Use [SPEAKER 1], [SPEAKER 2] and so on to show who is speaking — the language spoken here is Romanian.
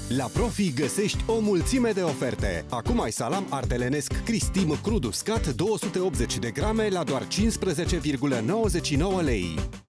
[SPEAKER 1] La Profi găsești o mulțime de oferte. Acum ai salam ardelenesc Cristim crud uscat 280 de grame la doar 15,99 lei.